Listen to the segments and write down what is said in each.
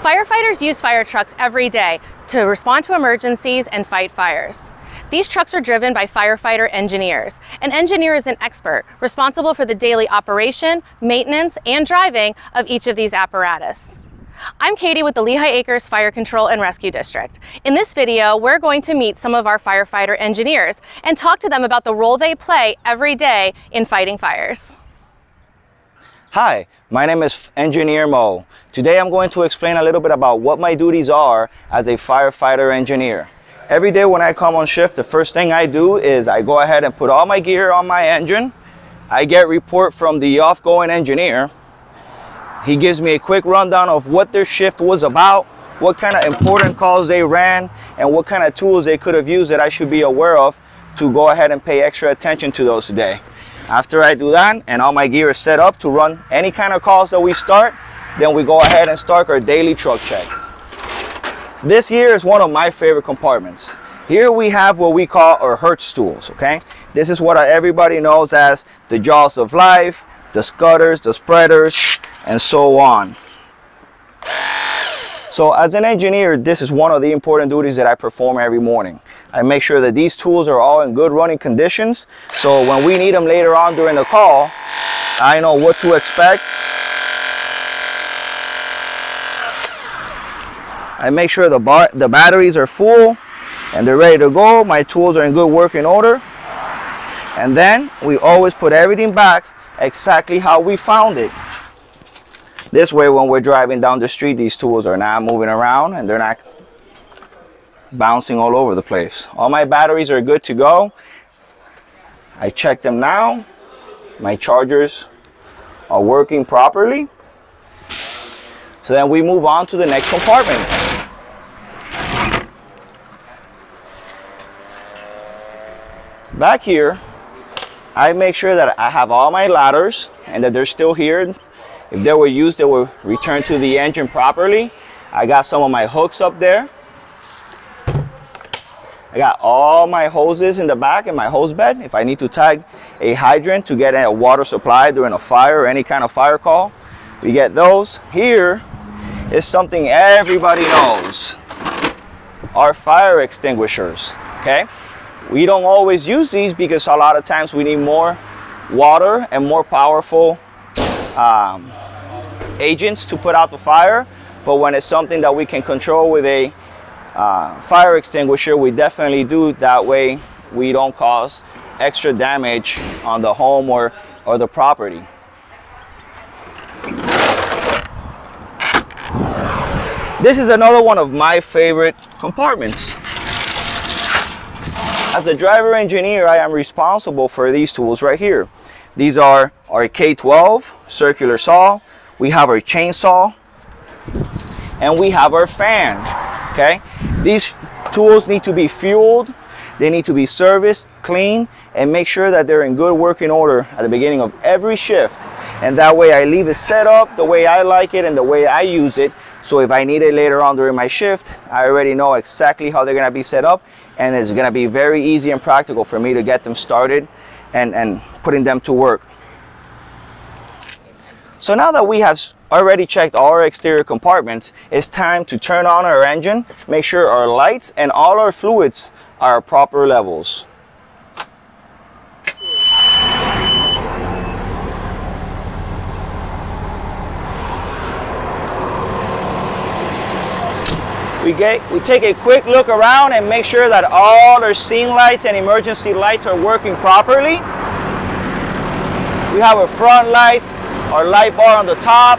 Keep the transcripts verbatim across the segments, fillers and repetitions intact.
Firefighters use fire trucks every day to respond to emergencies and fight fires. These trucks are driven by firefighter engineers. An engineer is an expert responsible for the daily operation, maintenance, and driving of each of these apparatus. I'm Katie with the Lehigh Acres Fire Control and Rescue District. In this video, we're going to meet some of our firefighter engineers and talk to them about the role they play every day in fighting fires. Hi, my name is Engineer Mo. Today I'm going to explain a little bit about what my duties are as a firefighter engineer. Every day when I come on shift, the first thing I do is I go ahead and put all my gear on my engine. I get report from the off-going engineer. He gives me a quick rundown of what their shift was about, what kind of important calls they ran, and what kind of tools they could have used that I should be aware of to go ahead and pay extra attention to those today. After I do that and all my gear is set up to run any kind of calls that we start, then we go ahead and start our daily truck check. This here is one of my favorite compartments. Here we have what we call our Hertz Tools, okay? This is what everybody knows as the jaws of life, the scutters, the spreaders, and so on. So as an engineer, this is one of the important duties that I perform every morning. I make sure that these tools are all in good running conditions, so when we need them later on during the call, I know what to expect. I make sure the, bar the batteries are full and they're ready to go. My tools are in good working order. And then we always put everything back exactly how we found it. This way, when we're driving down the street, these tools are not moving around and they're not bouncing all over the place. All my batteries are good to go. I check them now. My chargers are working properly. So then we move on to the next compartment. Back here, I make sure that I have all my ladders and that they're still here. If they were used, they were returned to the engine properly. I got some of my hooks up there. I got all my hoses in the back in my hose bed. If I need to tag a hydrant to get a water supply during a fire or any kind of fire call, we get those. Here is something everybody knows, our fire extinguishers, okay? We don't always use these because a lot of times we need more water and more powerful um, agents to put out the fire. But when it's something that we can control with a uh, fire extinguisher, we definitely do it. That way we don't cause extra damage on the home or, or the property. This is another one of my favorite compartments. As a driver engineer, I am responsible for these tools right here. These are our K twelve circular saw, we have our chainsaw, and we have our fan, okay? These tools need to be fueled, they need to be serviced, cleaned, and make sure that they're in good working order at the beginning of every shift. And that way I leave it set up the way I like it and the way I use it. So if I need it later on during my shift, I already know exactly how they're gonna be set up, and it's gonna be very easy and practical for me to get them started and, and putting them to work. So now that we have already checked all our exterior compartments, it's time to turn on our engine, make sure our lights and all our fluids are at proper levels. We, get, we take a quick look around and make sure that all our scene lights and emergency lights are working properly. We have our front lights, our light bar on the top,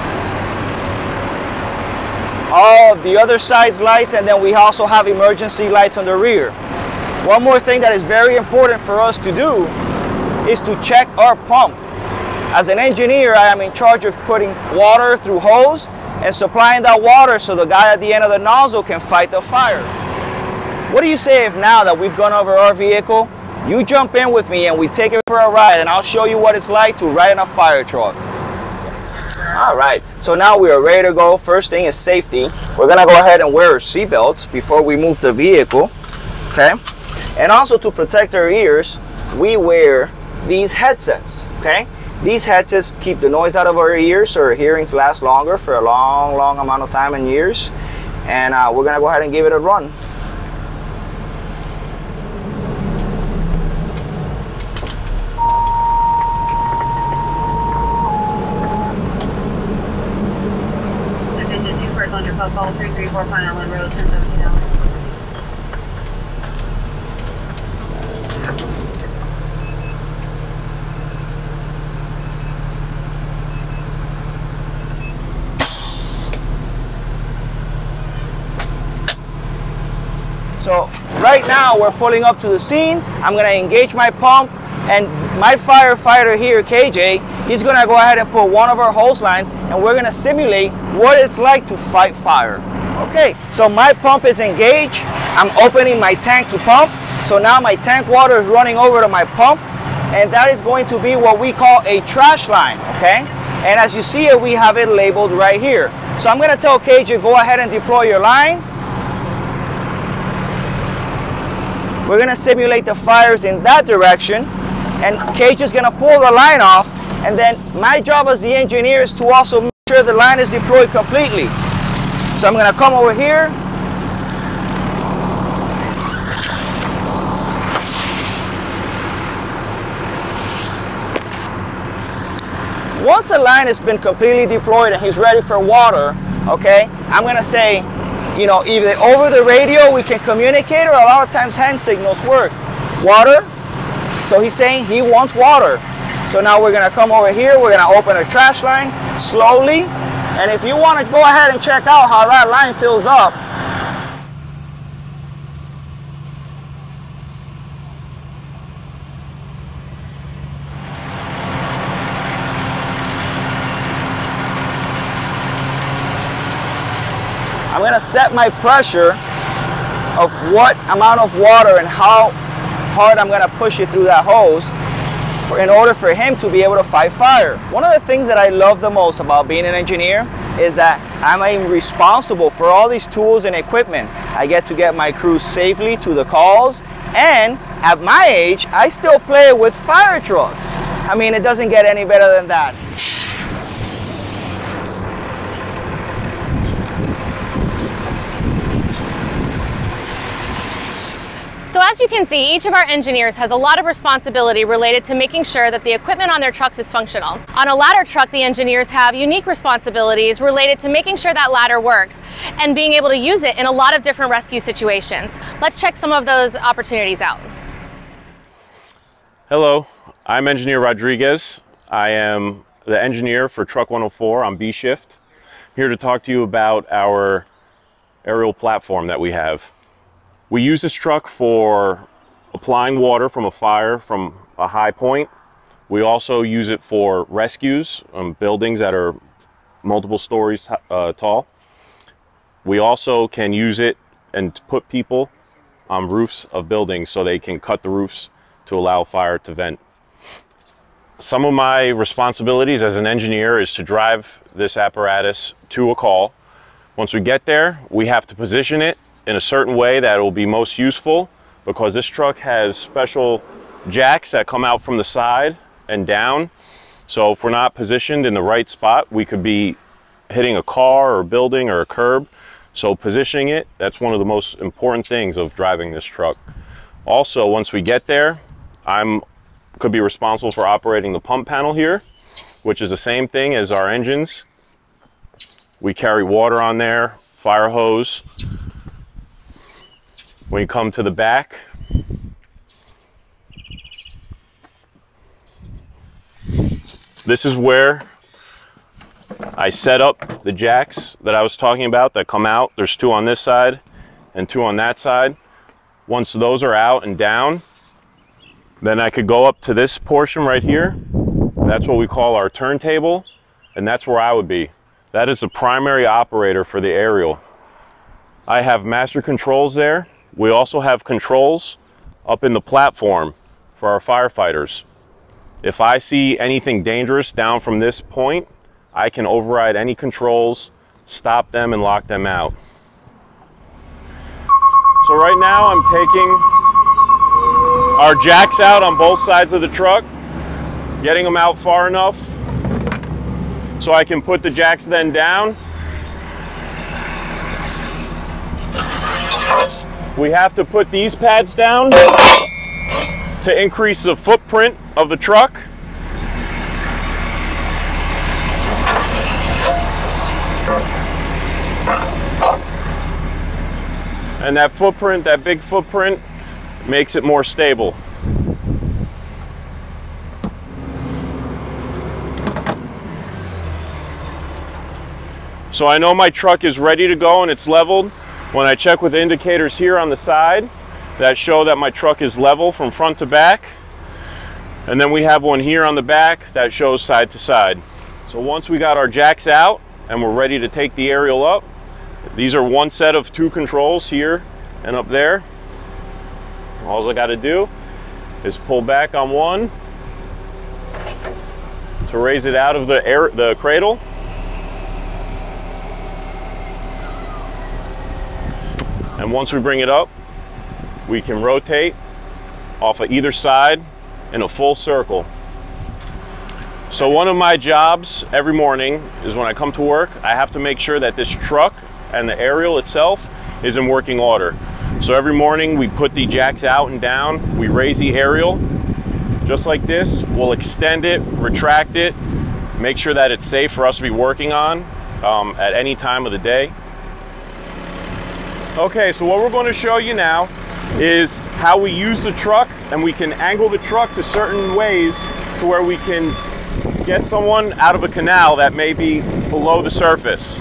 all of the other side's lights, and then we also have emergency lights on the rear. One more thing that is very important for us to do is to check our pump. As an engineer, I am in charge of putting water through hose and supplying that water so the guy at the end of the nozzle can fight the fire. What do you say if now that we've gone over our vehicle, you jump in with me and we take it for a ride, and I'll show you what it's like to ride in a fire truck. All right, so now we are ready to go. First thing is safety. We're gonna go ahead and wear our seatbelts before we move the vehicle, okay? And also to protect our ears, we wear these headsets, okay? These headsets keep the noise out of our ears so our hearings last longer for a long, long amount of time and years. And uh, we're gonna go ahead and give it a run. On your call three three four Pine Island Road, ten seventeen L. So right now we're pulling up to the scene. I'm gonna engage my pump, and my firefighter here, K J, he's gonna go ahead and put one of our hose lines, and we're gonna simulate what it's like to fight fire. Okay, so my pump is engaged. I'm opening my tank to pump. So now my tank water is running over to my pump, and that is going to be what we call a trash line, okay? And as you see it, we have it labeled right here. So I'm gonna tell K J, go ahead and deploy your line. We're gonna simulate the fires in that direction, and K J is gonna pull the line off, and then my job as the engineer is to also make sure the line is deployed completely. So I'm gonna come over here. Once a line has been completely deployed and he's ready for water, okay, I'm gonna say, you know, either over the radio we can communicate, or a lot of times hand signals work. Water, so he's saying he wants water. So now we're gonna come over here, we're gonna open a trash line slowly, and if you wanna go ahead and check out how that line fills up, I'm gonna set my pressure of what amount of water and how hard I'm gonna push it through that hose for, in order for him to be able to fight fire. One of the things that I love the most about being an engineer is that I'm responsible for all these tools and equipment. I get to get my crew safely to the calls, and at my age, I still play with fire trucks. I mean, it doesn't get any better than that. So as you can see, each of our engineers has a lot of responsibility related to making sure that the equipment on their trucks is functional. On a ladder truck, the engineers have unique responsibilities related to making sure that ladder works and being able to use it in a lot of different rescue situations. Let's check some of those opportunities out. Hello, I'm Engineer Rodriguez. I am the engineer for Truck one oh four on B shift. Here to talk to you about our aerial platform that we have. We use this truck for applying water from a fire from a high point. We also use it for rescues on buildings that are multiple stories uh, tall. We also can use it and put people on roofs of buildings so they can cut the roofs to allow fire to vent. Some of my responsibilities as an engineer is to drive this apparatus to a call. Once we get there, we have to position it in a certain way that will be most useful, because this truck has special jacks that come out from the side and down. So if we're not positioned in the right spot, we could be hitting a car or a building or a curb. So positioning it, that's one of the most important things of driving this truck. Also, once we get there, I'm could be responsible for operating the pump panel here, which is the same thing as our engines. We carry water on there, fire hose. When you come to the back, this is where I set up the jacks that I was talking about that come out. There's two on this side and two on that side. Once those are out and down, then I could go up to this portion right here. That's what we call our turntable, and that's where I would be. That is the primary operator for the aerial. I have master controls there. We also have controls up in the platform for our firefighters. If I see anything dangerous down from this point, I can override any controls, stop them, and lock them out. So right now I'm taking our jacks out on both sides of the truck. getting them out far enough so I can put the jacks then down. We have to put these pads down to increase the footprint of the truck. And that footprint, that big footprint, makes it more stable. So I know my truck is ready to go and it's leveled when I check with indicators here on the side that show that my truck is level from front to back. And then we have one here on the back that shows side to side. So once we got our jacks out and we're ready to take the aerial up, these are one set of two controls here and up there. All I got to do is pull back on one to raise it out of the air, the cradle. And once we bring it up, we can rotate off of either side in a full circle. So one of my jobs every morning is when I come to work, I have to make sure that this truck and the aerial itself is in working order. So every morning we put the jacks out and down, we raise the aerial just like this, we'll extend it, retract it, make sure that it's safe for us to be working on um, at any time of the day. Okay, so what we're going to show you now is how we use the truck, and we can angle the truck to certain ways to where we can get someone out of a canal that may be below the surface.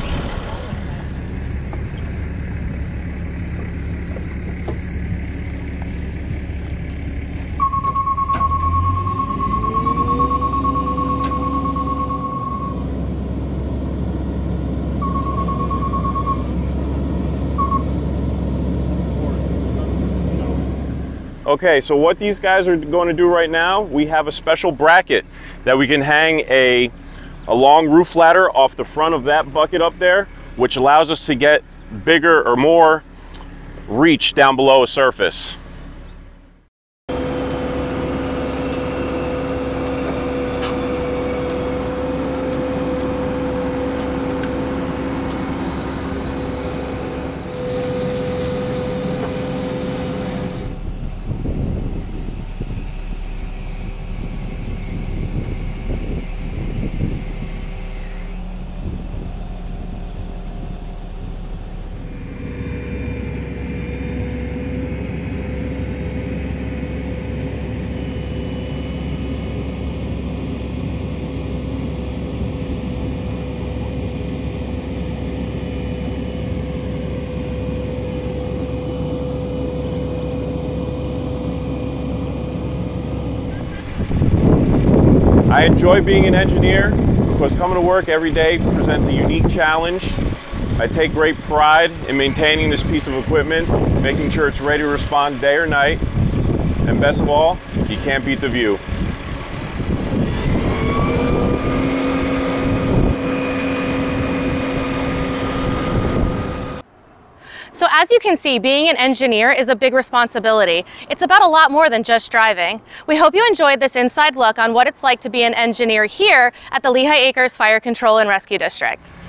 Okay, so what these guys are going to do right now, we have a special bracket that we can hang a, a long roof ladder off the front of that bucket up there, which allows us to get bigger or more reach down below a surface. I enjoy being an engineer because coming to work every day presents a unique challenge. I take great pride in maintaining this piece of equipment, making sure it's ready to respond day or night, and best of all, you can't beat the view. So as you can see, being an engineer is a big responsibility. It's about a lot more than just driving. We hope you enjoyed this inside look on what it's like to be an engineer here at the Lehigh Acres Fire Control and Rescue District.